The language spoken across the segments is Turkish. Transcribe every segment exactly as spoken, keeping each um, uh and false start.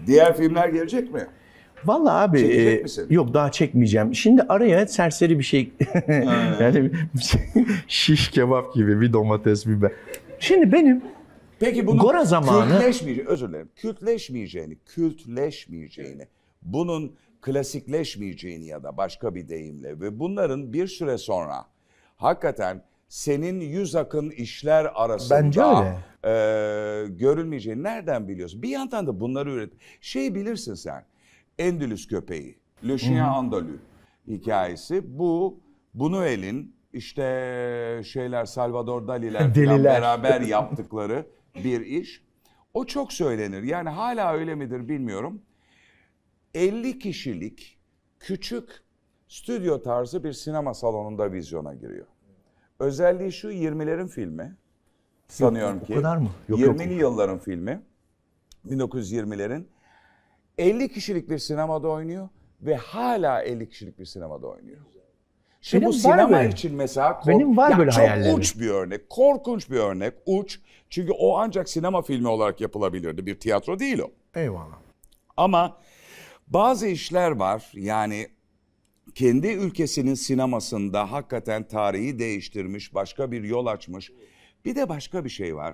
Diğer filmler gelecek mi? Vallahi abi Çekecek e, misin? yok daha çekmeyeceğim. Şimdi araya serseri bir şey yani şiş kebap gibi bir domates biber. Şimdi benim Peki bunun Gora zamanı kültleşmeyeceğini, özür dilerim, kültleşmeyeceğini, kültleşmeyeceğini, bunun klasikleşmeyeceğini ya da başka bir deyimle ve bunların bir süre sonra hakikaten senin yüz akın işler arasında Bence öyle. E, görülmeyeceğini nereden biliyorsun? Bir yandan da bunları üret. Şey bilirsin sen, Endülüs köpeği, Le Chien Andalou hikayesi. Bu, Buñuel'in işte şeyler, Salvador Dali'ler falan beraber yaptıkları bir iş. O çok söylenir. Yani hala öyle midir bilmiyorum. elli kişilik küçük stüdyo tarzı bir sinema salonunda vizyona giriyor. Özelliği şu, yirmilerin filmi. Sanıyorum yok, ki. O kadar mı? Yok, yirmili yok. yılların filmi. bin dokuz yüz yirmilerin. elli kişilik bir sinemada oynuyor ve hala elli kişilik bir sinemada oynuyor. Şimdi Benim bu sinema böyle. için mesela kork- Benim var ya böyle çok hayallerim. uç bir örnek, korkunç bir örnek, uç. Çünkü o ancak sinema filmi olarak yapılabilirdi. Bir tiyatro değil o. Eyvallah. Ama bazı işler var, yani kendi ülkesinin sinemasında hakikaten tarihi değiştirmiş, başka bir yol açmış. Bir de başka bir şey var.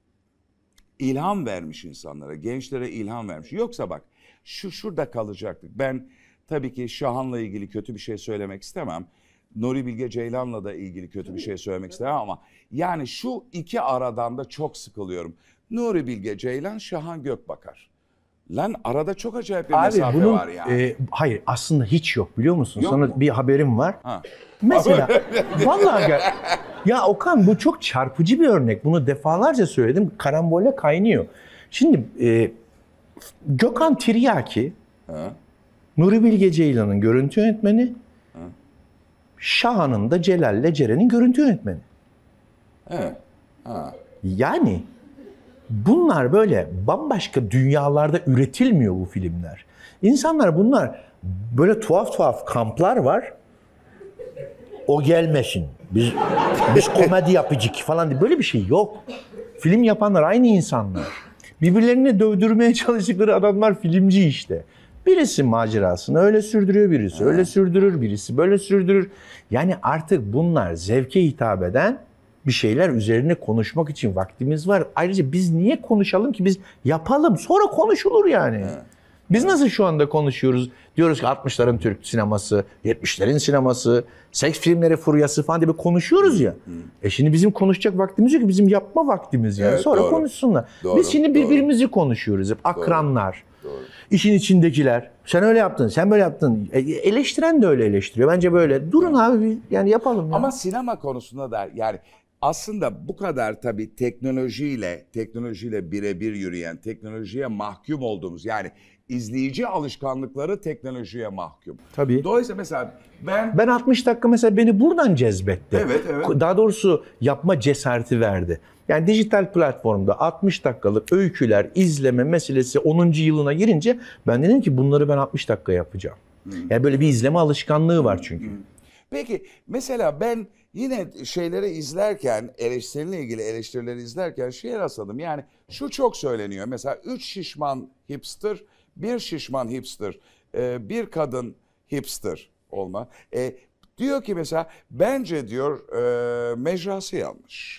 İlham vermiş insanlara, gençlere ilham vermiş. Yoksa bak, şu şurada kalacaktık. Ben tabii ki Şahan'la ilgili kötü bir şey söylemek istemem. Nuri Bilge Ceylan'la da ilgili kötü bir şey söylemek istemem ama yani şu iki aradan da çok sıkılıyorum. Nuri Bilge Ceylan, Şahan Gökbakar. Lan arada çok acayip bir Abi mesafe bunun, var yani. e, hayır aslında hiç yok biliyor musun? Yok Sana mu? bir haberim var. Ha. Mesela vallahi gel. Ya Okan bu çok çarpıcı bir örnek. Bunu defalarca söyledim. Karambole kaynıyor. Şimdi e, Gökhan Tiryaki, Ha. Nuri Bilge Ceylan'ın görüntü yönetmeni, ha. Şahan'ın da Celal'le Ceren'in görüntü yönetmeni. Evet. Ha. Yani bunlar böyle bambaşka dünyalarda üretilmiyor bu filmler. İnsanlar bunlar böyle tuhaf tuhaf kamplar var. O gelmesin. Biz biz komedi yapıcık falan diye böyle bir şey yok. Film yapanlar aynı insanlar. Birbirlerini dövdürmeye çalıştıkları adamlar filmci işte. Birisi macerasını öyle sürdürüyor, birisi öyle sürdürür, birisi böyle sürdürür. Yani artık bunlar zevke hitap eden bir şeyler üzerine konuşmak için vaktimiz var. Ayrıca biz niye konuşalım ki? Biz yapalım, sonra konuşulur yani. Evet. Biz nasıl şu anda konuşuyoruz? Diyoruz ki altmışların Türk sineması, yetmişlerin sineması, seks filmleri furyası falan diye konuşuyoruz ya. Hı. E şimdi bizim konuşacak vaktimiz yok ki, bizim yapma vaktimiz yani. Evet, sonra doğru. Konuşsunlar. Doğru, Biz şimdi birbirimizi doğru. konuşuyoruz hep. Akranlar, doğru. Doğru. işin içindekiler. Sen öyle yaptın, sen böyle yaptın. E, eleştiren de öyle eleştiriyor. Bence böyle. Durun evet. abi yani yapalım. Ya. Ama sinema konusunda da yani aslında bu kadar tabii teknolojiyle, teknolojiyle birebir yürüyen, teknolojiye mahkum olduğumuz yani izleyici alışkanlıkları teknolojiye mahkum. Tabii. Dolayısıyla mesela ben... Ben altmış dakika mesela beni buradan cezbetti. Evet, evet. Daha doğrusu yapma cesareti verdi. Yani dijital platformda altmış dakikalık öyküler, izleme meselesi onuncu yılına girince ben dedim ki bunları ben altmış dakika yapacağım. Hmm. Yani böyle bir izleme alışkanlığı var çünkü. Hmm. Peki mesela ben yine şeyleri izlerken, eleştirilerle ilgili eleştirileri izlerken şeye rastladım. Yani şu çok söyleniyor. Mesela üç şişman hipster, bir şişman hipster, bir kadın hipster olma. E, diyor ki mesela bence diyor e, mecrası yanlış.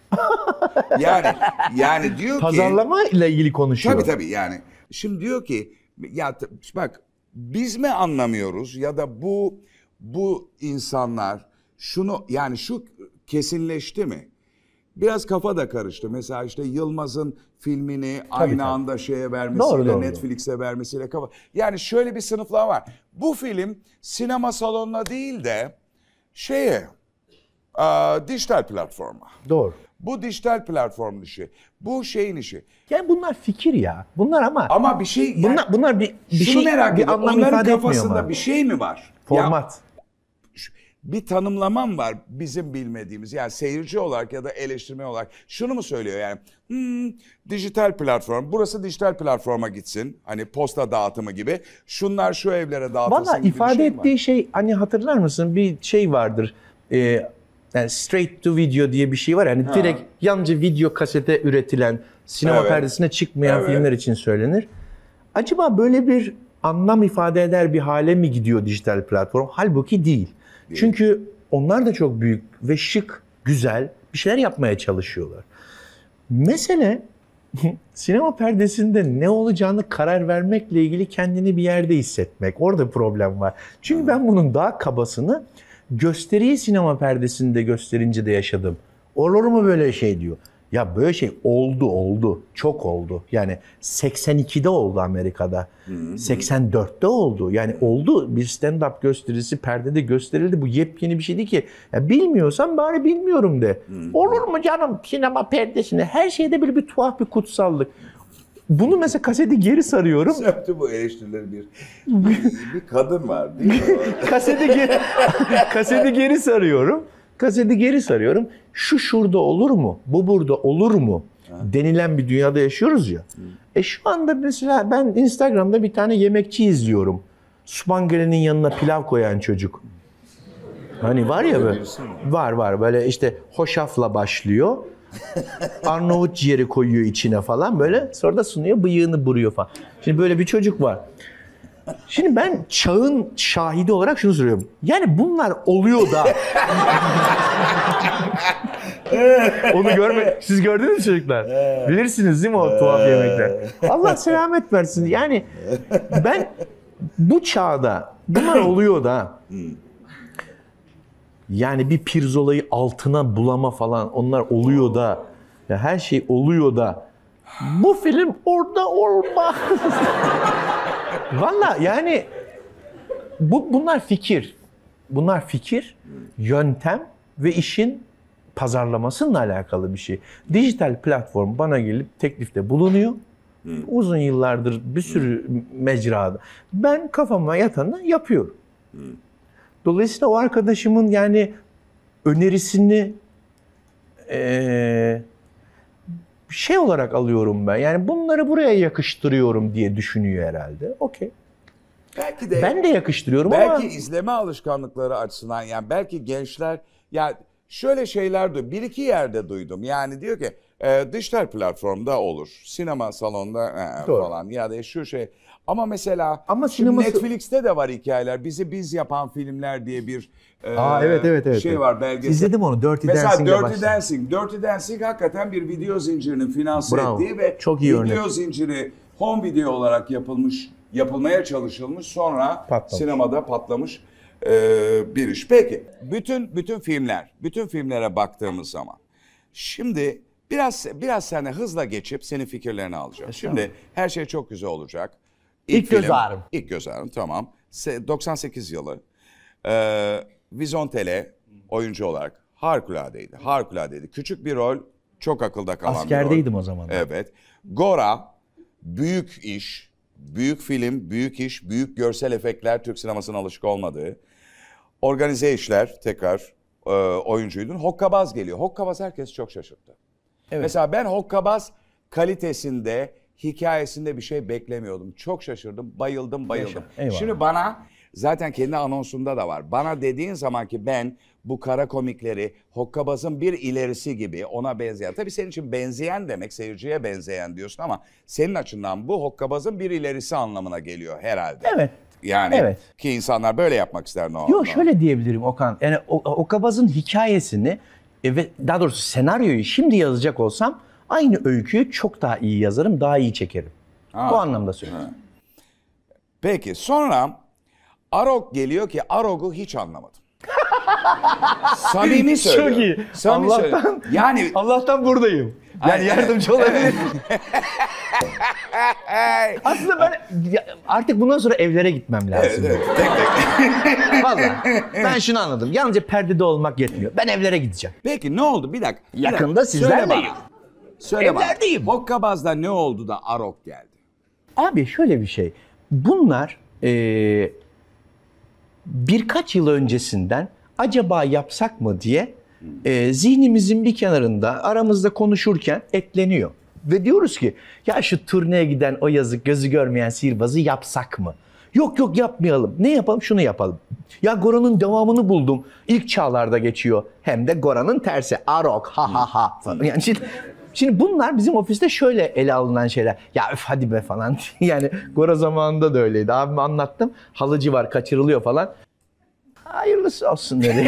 yani yani diyor ki pazarlama ile ilgili konuşuyor. Tabii tabii yani. Şimdi diyor ki ya bak biz mi anlamıyoruz ya da bu bu insanlar şunu yani şu kesinleşti mi? Biraz kafa da karıştı. Mesela işte Yılmaz'ın filmini tabii, aynı tabii. anda şeye vermesiyle, doğru, doğru, Netflix'e vermesiyle kafa. Yani şöyle bir sınıflama var. Bu film sinema salonuna değil de şeye, a, dijital platforma. Doğru. Bu dijital platformun işi. Bu şeyin işi. Yani bunlar fikir ya. Bunlar ama ama bir şey yani, bunlar bunlar bir bir şunu şey merak bir anlam onların ifade kafasında bir şey mi var? Format. Ya, bir tanımlamam var bizim bilmediğimiz. Yani seyirci olarak ya da eleştirmen olarak şunu mu söylüyor yani? Hmm, dijital platform. Burası dijital platforma gitsin. Hani posta dağıtımı gibi. Şunlar şu evlere dağıtılsın. Valla ifade şey ettiği var. şey hani hatırlar mısın? Bir şey vardır. Ee, yani straight to video diye bir şey var. Yani ha. direkt yalnızca video kasete üretilen, sinema evet. perdesine çıkmayan evet. filmler için söylenir. Acaba böyle bir anlam ifade eder bir hale mi gidiyor dijital platform? Halbuki değil. değil. Çünkü onlar da çok büyük ve şık, güzel bir şeyler yapmaya çalışıyorlar. Mesele sinema perdesinde ne olacağını karar vermekle ilgili kendini bir yerde hissetmek. Orada problem var. Çünkü ben bunun daha kabasını gösteriyi sinema perdesinde gösterince de yaşadım. Olur mu böyle şey diyor. Ya böyle şey oldu oldu. Çok oldu. Yani seksen ikide oldu Amerika'da. Hı-hı. seksen dörtte oldu. Yani oldu. Bir stand-up gösterisi perdede gösterildi. Bu yepyeni bir şey değil ki. Ya bilmiyorsan bari bilmiyorum de. Hı-hı. Olur mu canım sinema perdesinde? Her şeyde böyle bir tuhaf bir kutsallık. Bunu mesela kaseti geri sarıyorum. Söktü bu eleştirileri bir, bir, bir kadın var değil mi? kaseti, geri, kaseti geri sarıyorum. Kaseti geri sarıyorum. Şu şurada olur mu? Bu burada olur mu? Ha. Denilen bir dünyada yaşıyoruz ya. Hı. E şu anda mesela ben Instagram'da bir tane yemekçi izliyorum. Spangere'nin yanına pilav koyan çocuk. Hani var ya böyle. Var var böyle işte hoşafla başlıyor. Arnavut ciğeri koyuyor içine falan böyle. Sonra da sunuyor, bıyığını buruyor falan. Şimdi böyle bir çocuk var. Şimdi ben çağın şahidi olarak şunu soruyorum. Yani bunlar oluyor da. Onu görme. Siz gördünüz mü çocuklar? Bilirsiniz değil mi o tuhaf yemekler? Allah selamet versin. Yani ben bu çağda bunlar oluyor da. Yani bir pirzolayı altına bulama falan onlar oluyor da. Ya her şey oluyor da. Bu film orada olmaz. Valla yani bu bunlar fikir. Bunlar fikir, yöntem ve işin pazarlamasıyla alakalı bir şey. Dijital platform bana gelip teklifte bulunuyor. Hı. Uzun yıllardır bir sürü Hı. mecrada. Ben kafama yatanı yapıyorum. Hı. Dolayısıyla o arkadaşımın yani önerisini ee, şey olarak alıyorum ben. Yani bunları buraya yakıştırıyorum diye düşünüyor herhalde. Okey. Belki de ben de yakıştırıyorum belki ama belki izleme alışkanlıkları açısından yani belki gençler ya şöyle şeyler duydum. Bir iki yerde duydum. Yani diyor ki e, dijital platformda olur. Sinema salonunda e, falan ya da şu şey. Ama mesela ama sineması... Netflix'te de var hikayeler. Bizi biz yapan filmler diye bir e, Aa, evet, evet, evet, şey evet. var belgesel. İzledim onu Dirty mesela Dancing'le Dirty başladım. Dancing. Dirty Dancing hakikaten bir video zincirinin finanse Bravo. ettiği ve çok iyi video örnek. zinciri home video olarak yapılmış, yapılmaya çalışılmış sonra patlamış. Sinemada patlamış e, bir iş. Peki bütün bütün filmler, bütün filmlere baktığımız zaman şimdi biraz biraz seninle hızla geçip senin fikirlerini alacağım. Şimdi her şey çok güzel olacak. İlk, ilk göz ağrım. İlk göz ağrım tamam. doksan sekiz yılı. Ee, Vizontele oyuncu olarak harikuladeydi. Harikuladeydi. Küçük bir rol, çok akılda kalan Askerdeydim bir rol. Askerdeydim o zaman. Evet. Gora, büyük iş, büyük film, büyük iş, büyük görsel efektler, Türk sinemasına alışık olmadığı. Organize işler, tekrar e, oyuncuydun. Hokkabaz geliyor. Hokkabaz herkes çok şaşırttı. Evet. Mesela ben Hokkabaz kalitesinde, hikayesinde bir şey beklemiyordum. Çok şaşırdım, bayıldım, bayıldım. Şimdi bana, zaten kendi anonsunda da var. Bana dediğin zaman ki ben bu kara komikleri Hokkabaz'ın bir ilerisi gibi ona benzeyen. Tabii senin için benzeyen demek seyirciye benzeyen diyorsun ama senin açından bu Hokkabaz'ın bir ilerisi anlamına geliyor herhalde. Evet. Yani evet. ki insanlar böyle yapmak ister ne olur. Yok şöyle diyebilirim Okan. Yani Hokkabaz'ın hikayesini ve daha doğrusu senaryoyu şimdi yazacak olsam aynı öyküyü çok daha iyi yazarım, daha iyi çekerim. Ha. Bu anlamda söylüyorum. Ha. Peki sonra Arog geliyor ki Arog'u hiç anlamadım. Samimi söylüyorum. Çok iyi. Samimi Allah'tan, yani Allah'tan buradayım. Yani Ay, yardımcı olabilirim. Aslında ben artık bundan sonra evlere gitmem lazım. Evet, evet. Tek tek. Vallahi ben şunu anladım. Yalnızca perdede olmak yetmiyor. Ben evlere gideceğim. Peki ne oldu? Bir dakika. Bir Yakında dakika. sizlerleyim. Söyle Evlerdeyim. Hokkabaz'da ne oldu da Arog geldi? Abi şöyle bir şey. Bunlar ee, birkaç yıl öncesinden acaba yapsak mı diye e, zihnimizin bir kenarında aramızda konuşurken ekleniyor. Ve diyoruz ki ya şu turneye giden o yazık gözü görmeyen sihirbazı yapsak mı? Yok yok yapmayalım. Ne yapalım? Şunu yapalım. Ya Gora'nın devamını buldum. İlk çağlarda geçiyor. Hem de Gora'nın tersi. Arog ha ha ha falan. Yani şimdi Şimdi bunlar bizim ofiste şöyle ele alınan şeyler. Ya öf hadi be falan. Yani Gora zamanında da öyleydi. Abime anlattım. Halıcı var kaçırılıyor falan. Hayırlısı olsun dedi.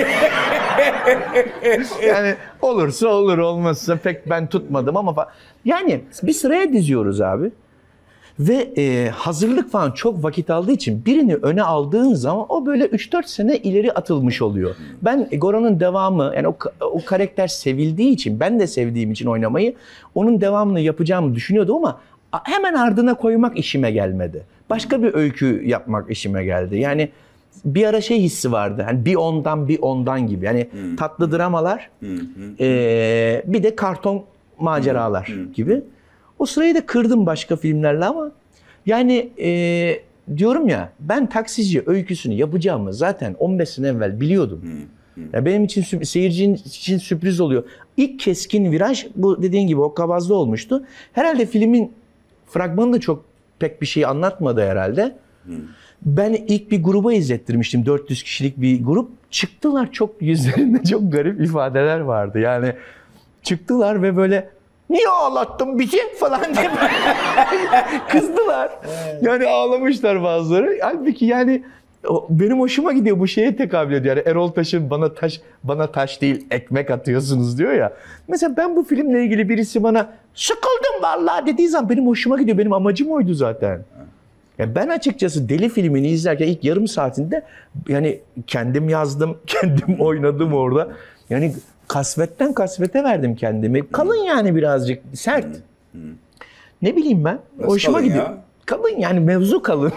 Yani olursa olur, olmazsa pek ben tutmadım ama falan. Yani bir sıraya diziyoruz abi. Ve e, hazırlık falan çok vakit aldığı için birini öne aldığın zaman o böyle üç dört sene ileri atılmış oluyor. Ben Gora'nın devamı, yani o, o karakter sevildiği için, ben de sevdiğim için oynamayı, onun devamını yapacağımı düşünüyordum ama hemen ardına koymak işime gelmedi. Başka bir öykü yapmak işime geldi. Yani bir ara şey hissi vardı. Yani bir ondan bir ondan gibi. Yani hmm. tatlı dramalar, hmm. e, bir de karton maceralar hmm. gibi. O sırayı da kırdım başka filmlerle ama yani e, diyorum ya, ben Taksici öyküsünü yapacağımı zaten on beş sene evvel biliyordum. Hmm. Hmm. Ya benim için, seyircinin için sürpriz oluyor. İlk keskin viraj bu dediğin gibi Okkabaz'da olmuştu. Herhalde filmin fragmanı da çok pek bir şey anlatmadı herhalde. Hmm. Ben ilk bir gruba izlettirmiştim. dört yüz kişilik bir grup. Çıktılar, çok yüzlerinde çok garip ifadeler vardı. Yani çıktılar ve böyle niye ağlattın bizi falan diye kızdılar. Yani ağlamışlar bazıları. Halbuki yani benim hoşuma gidiyor, bu şeye tekabül ediyor. Yani Erol Taş'ın bana taş bana taş değil ekmek atıyorsunuz diyor ya. Mesela ben bu filmle ilgili birisi bana sıkıldım vallahi dediği zaman benim hoşuma gidiyor. Benim amacım oydu zaten. Ya ben açıkçası Deli filmini izlerken ilk yarım saatinde yani kendim yazdım, kendim oynadım orada. Yani kasvetten kasvete verdim kendimi. Kalın yani, birazcık sert. Hmm. Hmm. Ne bileyim ben. Nasıl hoşuma gidiyor. Ya? Kalın yani, mevzu kalın.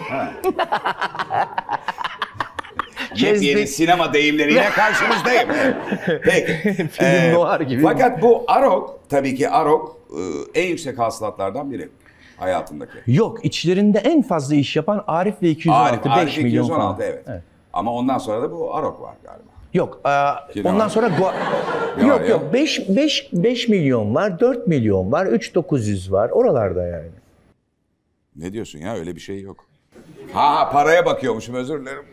Yepyeni sinema deyimleriyle karşınızdayım. Peki. Film ee, noir gibi. Fakat bu Arok, tabii ki Arok en yüksek hasılatlardan biri hayatındaki. Yok, içlerinde en fazla iş yapan Arif ve iki yüz on altı, Arif, beş milyon iki yüz on altı, falan. Evet. evet. Ama ondan sonra da bu Arok var galiba. Yok, e, ondan sonra Go- yok yok beş milyon var, dört milyon var, üç bin dokuz yüz var, oralarda yani. Ne diyorsun ya, öyle bir şey yok. Ha ha, paraya bakıyormuşum, özür dilerim.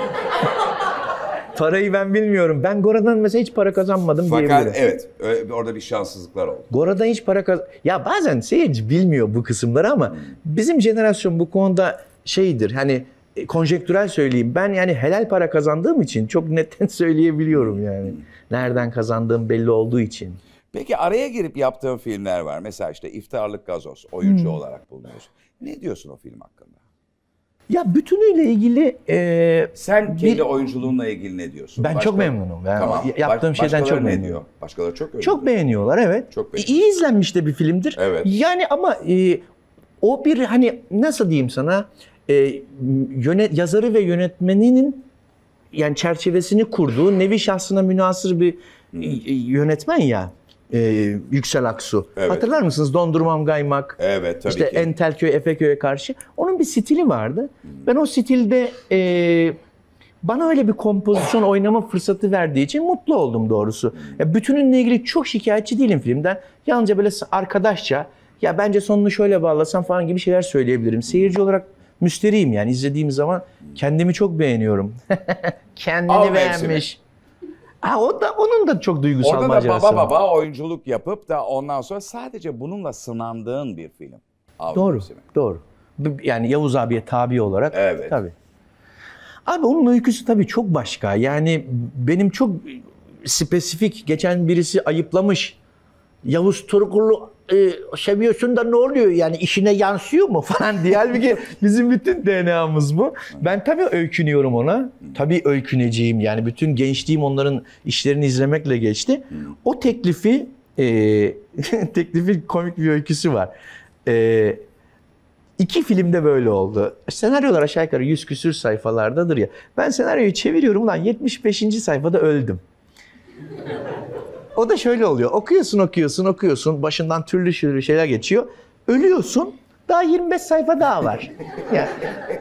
Parayı ben bilmiyorum. Ben Gora'dan mesela hiç para kazanmadım Fakat diyebilirim. evet, orada bir şanssızlıklar oldu. Gora'dan hiç para kaz... Ya bazen seyirci bilmiyor bu kısımları ama hmm. bizim jenerasyon bu konuda şeydir, hani konjektürel söyleyeyim. Ben yani helal para kazandığım için çok netten söyleyebiliyorum yani. Hmm. Nereden kazandığım belli olduğu için. Peki araya girip yaptığın filmler var. Mesela işte İftarlık Gazoz, oyuncu hmm. olarak bulunuyorsun. Ne diyorsun o film hakkında? Ya bütünüyle ilgili... E, Sen kendi bir, oyunculuğunla ilgili ne diyorsun? Ben Başka, çok memnunum. Yani tamam. Yaptığım Baş, şeyden çok memnunum. Diyor? Başkaları çok öyle Çok diyor. beğeniyorlar, evet. Çok beğeniyor. İyi izlenmiş de bir filmdir. Evet. Yani ama e, o bir hani nasıl diyeyim sana... E, yönet, yazarı ve yönetmeninin yani çerçevesini kurduğu, nevi şahsına münhasır bir hmm. yönetmen ya, e, Yüksel Aksu. Evet. Hatırlar mısınız? Dondurmam Gaymak. Evet, tabii işte ki. Entelköy, Efeköy'e karşı. Onun bir stili vardı. Hmm. Ben o stilde e, bana öyle bir kompozisyon oynama fırsatı verdiği için mutlu oldum doğrusu. Hmm. Ya, bütününle ilgili çok şikayetçi değilim filmden. Yalnızca böyle arkadaşça, ya bence sonunu şöyle bağlasam falan gibi şeyler söyleyebilirim. Seyirci olarak müsterihim yani, izlediğim zaman kendimi çok beğeniyorum. Kendini Al beğenmiş. Ha, o da, onun da çok duygusal Orada macerası. Orada da baba baba oyunculuk yapıp da ondan sonra sadece bununla sınandığın bir film. Av doğru, mevsimi. doğru. Yani Yavuz abiye tabi olarak. Evet. Tabii. Abi onun öyküsü tabii çok başka. Yani benim çok spesifik, geçen birisi ayıplamış. Yavuz Turgul'u e, seviyorsun da ne oluyor yani, işine yansıyor mu falan diye. Halbuki bizim bütün D N A'mız bu. Ben tabii öykünüyorum ona. Tabii öyküneceğim yani, bütün gençliğim onların işlerini izlemekle geçti. O teklifi, e, teklifin komik bir öyküsü var. E, iki filmde böyle oldu. Senaryolar aşağı yukarı yüz küsür sayfalardadır ya. Ben senaryoyu çeviriyorum, lan yetmiş beşinci sayfada öldüm. O da şöyle oluyor. Okuyorsun, okuyorsun, okuyorsun. Başından türlü türlü şeyler geçiyor. Ölüyorsun. Daha yirmi beş sayfa daha var. Yani.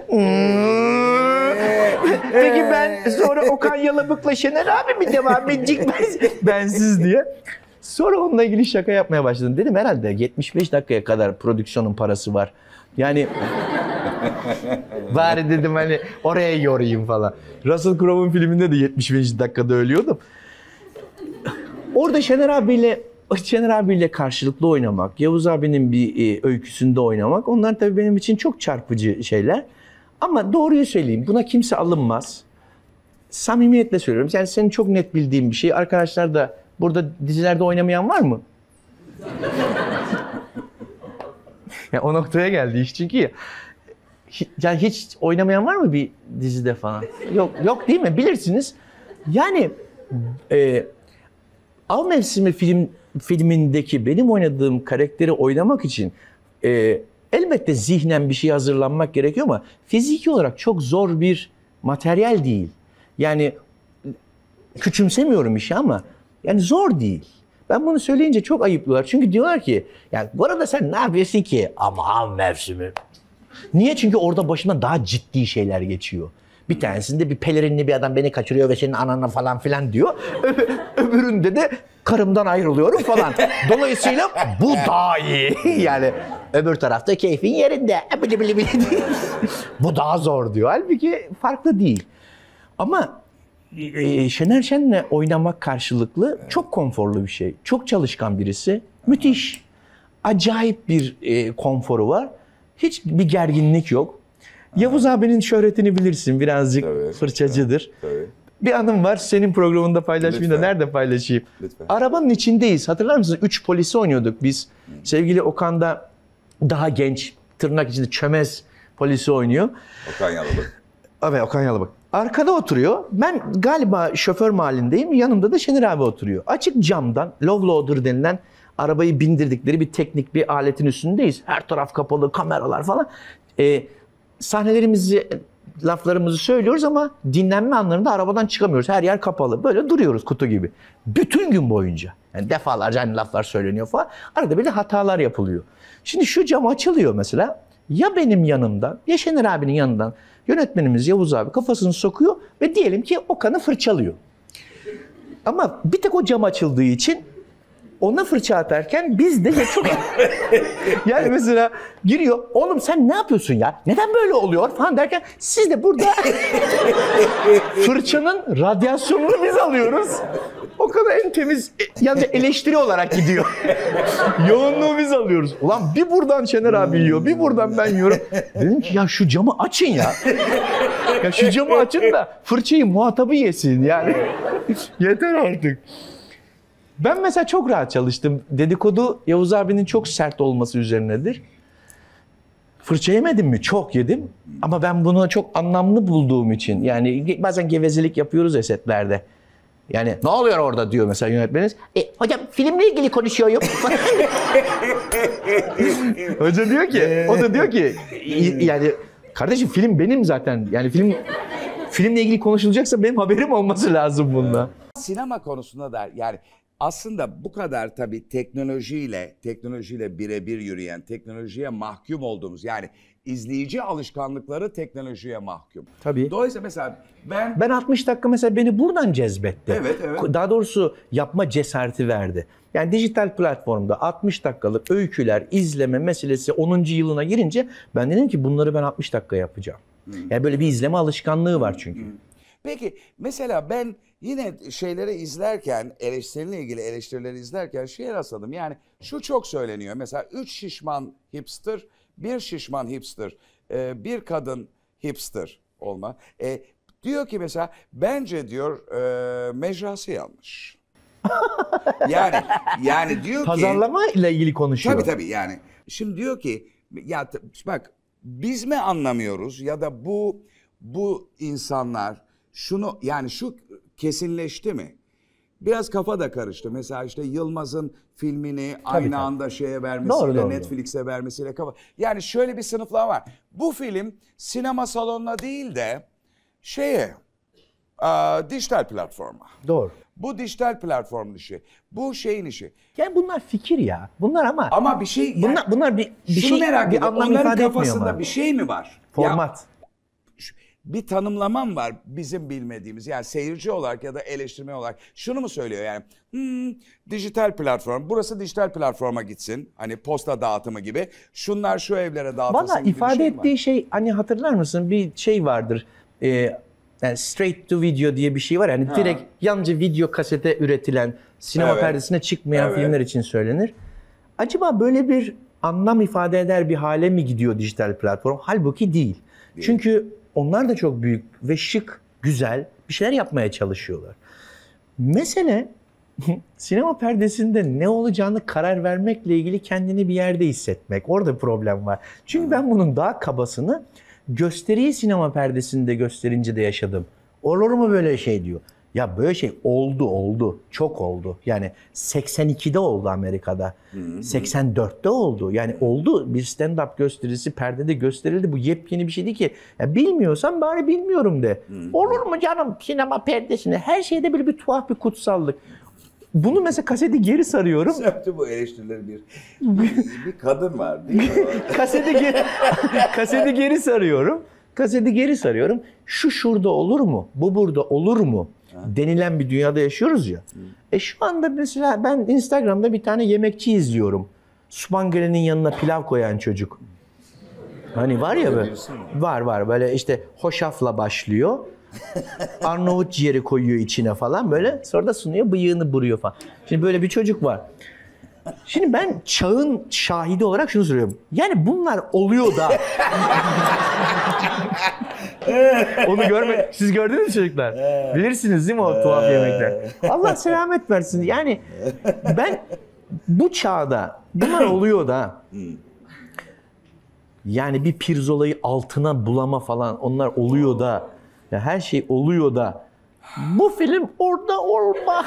Peki ben sonra Okan Yalabık'la Şener abi mi devam edecek bensiz diye. Sonra onunla ilgili şaka yapmaya başladım. Dedim herhalde yetmiş beş dakikaya kadar prodüksiyonun parası var. Yani bari dedim hani oraya yorayım falan. Russell Crowe'un filminde de yetmiş beş dakikada ölüyordum. Orada Şener abiyle Şener abiyle karşılıklı oynamak, Yavuz abinin bir e, öyküsünde oynamak, onlar tabii benim için çok çarpıcı şeyler. Ama doğruyu söyleyeyim, buna kimse alınmaz. Samimiyetle söylüyorum. Yani senin çok net bildiğin bir şey. Arkadaşlar da burada dizilerde oynamayan var mı? Ya o noktaya geldi iş çünkü ya. Yani hiç oynamayan var mı bir dizide falan? Yok, yok değil mi? Bilirsiniz. Yani e, Av Mevsimi film filmindeki benim oynadığım karakteri oynamak için e, elbette zihnen bir şey hazırlanmak gerekiyor ama fiziki olarak çok zor bir materyal değil. Yani küçümsemiyorum işi ama yani zor değil. Ben bunu söyleyince çok ayıplıyorlar. Çünkü diyorlar ki yani bu arada sen ne yapıyorsun ki? Ama Av Mevsimi. Niye? Çünkü orada başıma daha ciddi şeyler geçiyor. Bir tanesinde bir pelerinli bir adam beni kaçırıyor ve senin anana falan filan diyor. Öbüründe de karımdan ayrılıyorum falan. Dolayısıyla bu daha iyi. Yani öbür tarafta keyfin yerinde. Bili bili bili. Bu daha zor diyor. Halbuki farklı değil. Ama e, Şener Şen'le oynamak karşılıklı çok konforlu bir şey. Çok çalışkan birisi. Müthiş. Acayip bir e, konforu var. Hiç bir gerginlik yok. Yavuz abinin şöhretini bilirsin. Birazcık Tabii, fırçacıdır. Tabii, tabii. Bir anım var. Senin programında paylaşmayayım da Lütfen. nerede paylaşayım? Lütfen. Arabanın içindeyiz. Hatırlar mısınız? Üç polisi oynuyorduk biz. Hmm. Sevgili Okan da daha genç, tırnak içinde çömez polisi oynuyor. Okan Yalıbık. Evet, Okan Yalıbık. Arkada oturuyor. Ben galiba şoför mahallindeyim. Yanımda da Şener abi oturuyor. Açık camdan low loader denilen arabayı bindirdikleri bir teknik bir aletin üstündeyiz. Her taraf kapalı, kameralar falan. Ee, sahnelerimizi, laflarımızı söylüyoruz ama dinlenme anlarında arabadan çıkamıyoruz. Her yer kapalı. Böyle duruyoruz kutu gibi. Bütün gün boyunca. Yani defalarca aynı laflar söyleniyor falan. Arada bir de hatalar yapılıyor. Şimdi şu cam açılıyor mesela. Ya benim yanımdan ya Şener abinin yanından yönetmenimiz Yavuz abi kafasını sokuyor ve diyelim ki Okan'ı fırçalıyor. Ama bir tek o cam açıldığı için ona fırça atarken biz de çok... yani mesela giriyor, oğlum sen ne yapıyorsun ya? Neden böyle oluyor falan derken siz de burada fırçanın radyasyonunu biz alıyoruz. O kadar en temiz, yani eleştiri olarak gidiyor. Yoğunluğu biz alıyoruz. Ulan bir buradan Şener abi yiyor, bir buradan ben yiyorum. Dedim ki ya şu camı açın ya. Ya şu camı açın da fırçayı muhatabı yesin yani. Yeter artık. Ben mesela çok rahat çalıştım. Dedikodu Yavuz abinin çok sert olması üzerinedir. Fırça yemedim mi? Çok yedim. Ama ben bunu çok anlamlı bulduğum için. Yani bazen gevezelik yapıyoruz ya setlerde. Yani ne oluyor orada diyor mesela yönetmeniniz. E, hocam filmle ilgili konuşuyorum. Hoca diyor ki, o da diyor ki yani kardeşim film benim zaten. Yani film filmle ilgili konuşulacaksa benim haberim olması lazım bunda. Sinema konusunda da yani aslında bu kadar tabii teknolojiyle, teknolojiyle birebir yürüyen, teknolojiye mahkum olduğumuz yani izleyici alışkanlıkları teknolojiye mahkum. Tabii. Dolayısıyla mesela ben... Ben altmış dakika mesela beni buradan cezbetti. Evet, evet. Daha doğrusu yapma cesareti verdi. Yani dijital platformda altmış dakikalık öyküler, izleme meselesi onuncu yılına girince ben dedim ki bunları ben altmış dakika yapacağım. Hmm. Yani böyle bir izleme alışkanlığı var çünkü. Hmm. Peki mesela ben yine şeyleri izlerken, eleştiriyle ilgili eleştirileri izlerken şeye rastladım. Yani şu çok söyleniyor. Mesela üç şişman hipster, bir şişman hipster, bir kadın hipster olma. E, diyor ki mesela bence diyor e, mecrası yanlış. yani yani diyor ki... Pazarlama ile ilgili konuşuyor. Tabii tabii yani. Şimdi diyor ki ya bak biz mi anlamıyoruz ya da bu bu insanlar şunu yani şu kesinleşti mi? Biraz kafa da karıştı. Mesela işte Yılmaz'ın filmini tabii, aynı tabii. anda şeye vermesiyle, doğru, doğru, Netflix'e vermesiyle kafa. Yani şöyle bir sınıflama var. Bu film sinema salonuna değil de şeye, a, dijital platforma. Doğru. Bu dijital platform işi. Bu şeyin işi. Yani bunlar fikir ya. Bunlar ama ama bir şey yani, bunlar bunlar bir bir şunu şey merak bir anlam ifade kafasında bir şey mi var? Format. Ya, bir tanımlamam var bizim bilmediğimiz yani seyirci olarak ya da eleştirmen olarak şunu mu söylüyor yani hmm, dijital platform burası dijital platforma gitsin hani posta dağıtımı gibi şunlar şu evlere dağıtılsın. Valla ifade şey ettiği var. Şey hani hatırlar mısın bir şey vardır ee, yani straight to video diye bir şey var. Yani direkt yalnızca video kasete üretilen, sinema Evet. perdesine çıkmayan Evet. filmler için söylenir. Acaba böyle bir anlam ifade eder bir hale mi gidiyor dijital platform? Halbuki değil. değil. Çünkü onlar da çok büyük ve şık, güzel bir şeyler yapmaya çalışıyorlar. Mesele sinema perdesinde ne olacağını karar vermekle ilgili kendini bir yerde hissetmek. Orada problem var. Çünkü ben bunun daha kabasını gösteriyi sinema perdesinde gösterince de yaşadım. Olur mu böyle şey diyor. Ya böyle şey oldu oldu. Çok oldu. Yani seksen ikide oldu Amerika'da. seksen dörtte oldu. Yani oldu. Bir stand-up gösterisi perdede gösterildi. Bu yepyeni bir şey değil ki. Ya bilmiyorsan bari bilmiyorum de. Olur mu canım sinema perdesinde? Her şeyde böyle bir tuhaf bir kutsallık. Bunu mesela kaseti geri sarıyorum. Yaptı bu eleştirileri bir, bir, bir kadın var değil mi? kaseti geri, kaseti geri sarıyorum. Kaseti geri sarıyorum. Şu şurada olur mu? Bu burada olur mu? Ha. Denilen bir dünyada yaşıyoruz ya. Hı. E şu anda mesela ben Instagram'da bir tane yemekçi izliyorum. Spangere'nin yanına pilav koyan çocuk. Hani var ya böyle. Var var böyle işte hoşafla başlıyor. Arnavut ciğeri koyuyor içine falan böyle. Sonra da sunuyor, bıyığını buruyor falan. Şimdi böyle bir çocuk var. Şimdi ben çağın şahidi olarak şunu söylüyorum. Yani bunlar oluyor da. Onu görme. Siz gördünüz mü çocuklar? Bilirsiniz değil mi o tuhaf yemekler? Allah selamet versin. Yani ben bu çağda bunlar oluyor da. Yani bir pirzolayı altına bulama falan onlar oluyor da. Ya her şey oluyor da. Bu film orada olmaz.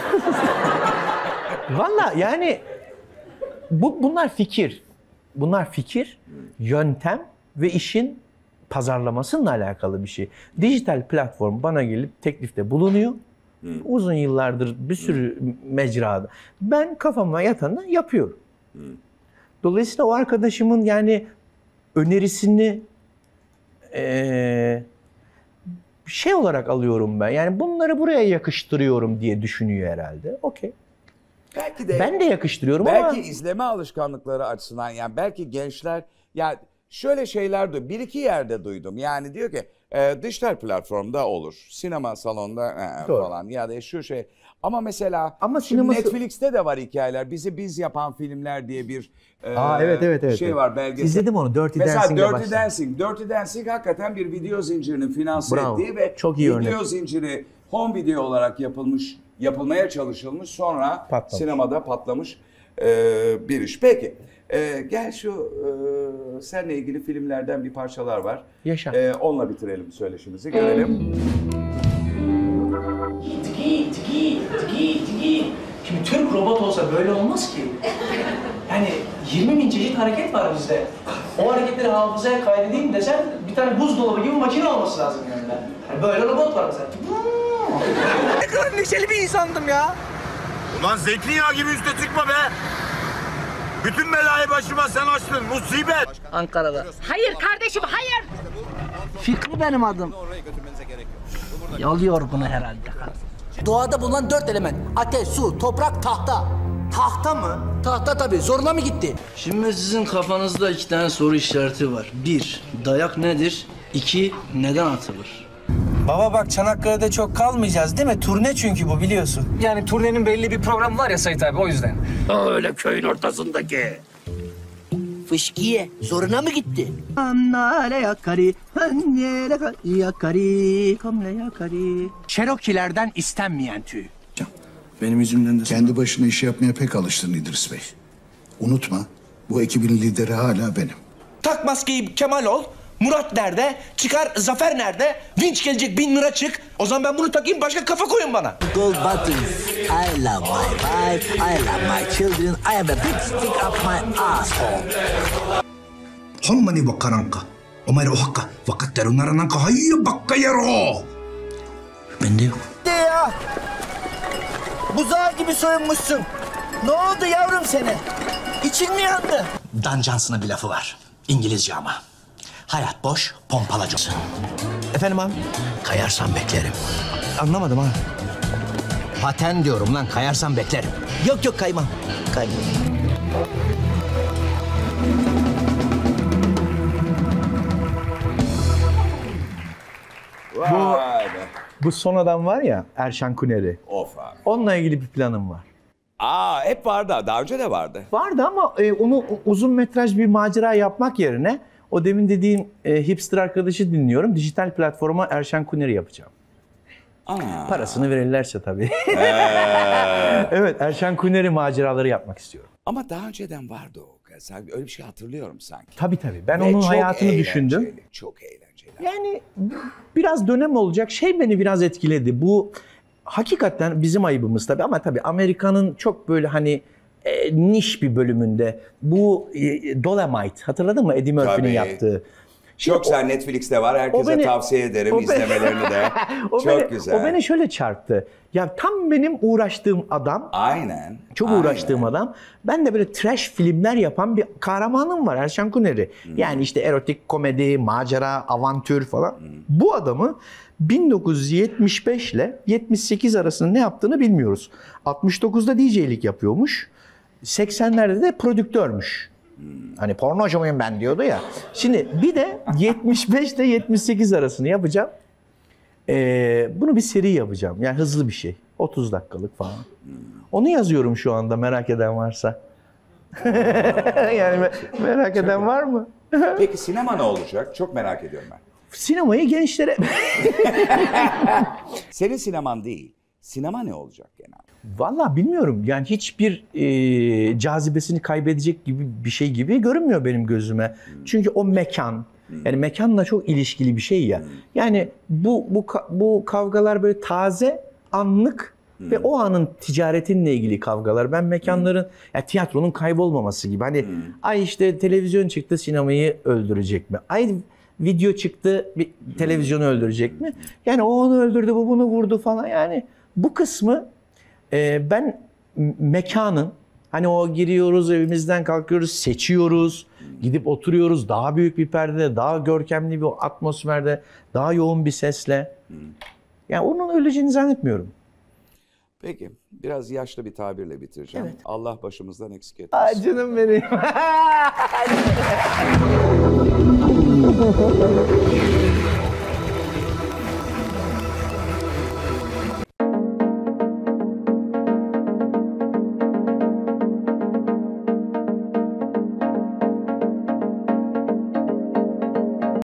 Valla yani bu bunlar fikir. Bunlar fikir, yöntem ve işin pazarlamasıyla alakalı bir şey. Dijital platform bana gelip teklifte bulunuyor. Hı. Uzun yıllardır bir sürü Hı. mecrada. Ben kafama yatanı yapıyorum. Hı. Dolayısıyla o arkadaşımın yani önerisini ee, şey olarak alıyorum ben. Yani bunları buraya yakıştırıyorum diye düşünüyor herhalde. Okey. Belki de ben de yakıştırıyorum belki ama belki izleme alışkanlıkları açısından yani belki gençler ya şöyle şeyler de bir iki yerde duydum. Yani diyor ki e, dijital platformda olur. Sinema salonunda e, falan ya da şu şey. Ama mesela ama sineması... Netflix'te de var hikayeler. Bizi biz yapan filmler diye bir e, Aa, evet, evet, evet, şey evet. var belgesel. İzledim onu Dirty mesela Dancing'le Dirty başladım. Dancing. Dirty Dancing hakikaten bir video zincirinin finanse Bravo. ettiği ve çok iyi video örnek. zinciri home video olarak yapılmış, yapılmaya çalışılmış sonra patlamış. Sinemada patlamış e, bir iş. Peki e, gel şu e, seninle ilgili filmlerden bir parçalar var. Yaşa. E, onunla bitirelim söyleşimizi. Görelim. Tiki, tiki, tiki, tiki. Şimdi Türk robot olsa böyle olmaz ki. Yani yirmi bin çeşit hareket var bizde. O hareketleri hafızaya kaydedeyim desen bir tane buzdolabı gibi makine olması lazım yani. Yani böyle robot var mesela. Ne kadar neşeli bir insandım ya. Ulan zeytinyağı gibi üste çıkma be. Bütün belayı başıma sen açtın. Musibet. Ankara'da. Hayır kardeşim, hayır. Fikri benim adım. Yol bunu herhalde. Doğada bulunan dört element. Ateş, su, toprak, tahta. Tahta mı? Tahta tabii. Zoruna mı gitti? Şimdi sizin kafanızda iki tane soru işareti var. Bir, dayak nedir? İki, neden atılır? Baba bak Çanakkale'de çok kalmayacağız değil mi? Turne çünkü bu biliyorsun. Yani turnenin belli bir programı var ya Sait abi o yüzden. Öyle köyün ortasındaki. Fışkiye zoruna mı gitti? Cherokee'lerden istenmeyen tüy. Benim yüzümden de... Kendi başına iş yapmaya pek alıştın İdris Bey. Unutma, bu ekibin lideri hala benim. Tak maskeyi Kemal ol. Murat nerede? Çıkar Zafer nerede? Vinç gelecek bin lira çık. O zaman ben bunu takayım başka kafa koyun bana. Gold buttons. I love my wife. I love my children. I have a big stick up my asshole. Hommani bakaranka. Omer ohakka. Vakat terunnarananka hayya bakka yero. Bende yok. De ya. Buzağı gibi soyunmuşsun. Ne oldu yavrum seni? İçin mi yandı? Dan Johnson'ın bir lafı var. İngilizce ama. Hayat boş, pompalacaksın. Efendim abi? Kayarsan beklerim. Anlamadım ha. Paten diyorum lan, kayarsan beklerim. Yok yok kaymam. Kaymam. Vay be. Bu son adam var ya, Erşan Kuneri. Of abi. Onunla ilgili bir planım var. Aa hep vardı. Daha önce de vardı. Vardı ama e, onu uzun metraj bir macera yapmak yerine o demin dediğim e, hipster arkadaşı dinliyorum. Dijital platforma Erşan Kuneri yapacağım. Aa. Parasını verirlerse tabii. Ee, Evet, Erşan Kuneri maceraları yapmak istiyorum. ama daha önceden vardı o. Sen öyle bir şey hatırlıyorum sanki. Tabii tabii. Ben Ve onun çok hayatını eğlenceli, düşündüm. Çok eğlenceli. Yani biraz dönem olacak. Şey beni biraz etkiledi. Bu hakikaten bizim ayıbımız tabii ama tabii Amerika'nın çok böyle hani e, niş bir bölümünde bu e, Dolomite, hatırladın mı Eddie Murphy'nin Tabii. yaptığı? Şimdi Çok güzel, Netflix'te var. Herkese beni- tavsiye ederim o beni- izlemelerini de. o Çok beni, güzel. O beni şöyle çarptı. Ya tam benim uğraştığım adam, Aynen. çok aynen. uğraştığım adam. Ben de böyle trash filmler yapan bir kahramanım var, Erşan Kuneri. Hmm. Yani işte erotik komedi, macera, avantür falan. Bu adamı bin dokuz yüz yetmiş beş ile yetmiş sekiz arasında ne yaptığını bilmiyoruz. altmış dokuzda D J'lik yapıyormuş. seksenlerde de prodüktörmüş. Hani pornocu muyum ben diyordu ya. Şimdi bir de yetmiş beş ile yetmiş sekiz arasını yapacağım. Ee, bunu bir seri yapacağım. Yani hızlı bir şey. otuz dakikalık falan. Onu yazıyorum şu anda, merak eden varsa. Yani me- merak eden var mı? Peki sinema ne olacak? Çok merak ediyorum ben. Sinemayı gençlere... Senin sineman değil. Sinema ne olacak genelde? Vallahi bilmiyorum. Yani hiçbir e, cazibesini kaybedecek gibi bir şey gibi görünmüyor benim gözüme. Çünkü o mekan, yani mekanla çok ilişkili bir şey ya. Yani bu bu ka- bu kavgalar böyle taze, anlık ve o anın ticaretinle ilgili kavgalar. Ben mekanların, ya tiyatronun kaybolmaması gibi. Hani ay işte televizyon çıktı, sinemayı öldürecek mi? Ay video çıktı, bir televizyonu öldürecek mi? Yani o onu öldürdü, bu bunu vurdu falan. Yani bu kısmı e, ben m- mekanın, hani o giriyoruz, evimizden kalkıyoruz, seçiyoruz, gidip oturuyoruz daha büyük bir perdede, daha görkemli bir atmosferde, daha yoğun bir sesle. Yani onun öleceğini zannetmiyorum. Peki biraz yaşlı bir tabirle bitireceğim. Evet. Allah başımızdan eksik etmesin. Ay canım benim.